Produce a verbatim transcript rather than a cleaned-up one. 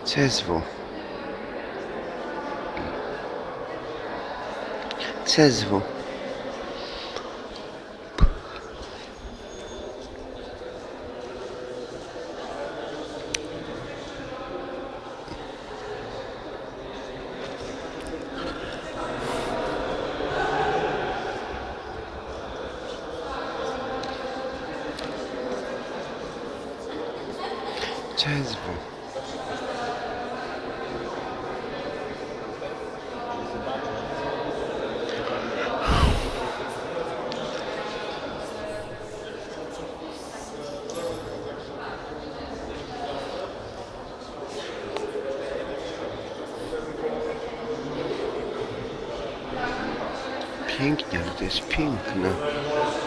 C S W. C S W. C S W. Pięknie, ale to jest piękne.